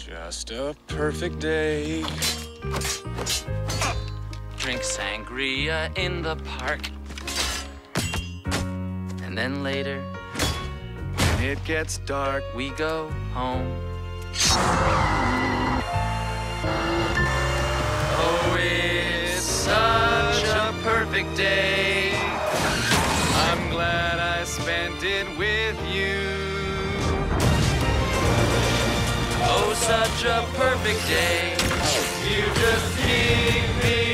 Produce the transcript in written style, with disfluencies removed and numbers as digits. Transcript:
Just a perfect day. Drink sangria in the park. And then later, When it gets dark, we go home. Oh, it's such a perfect day. I'm glad I spent it with you. Oh, such a perfect day. You just keep me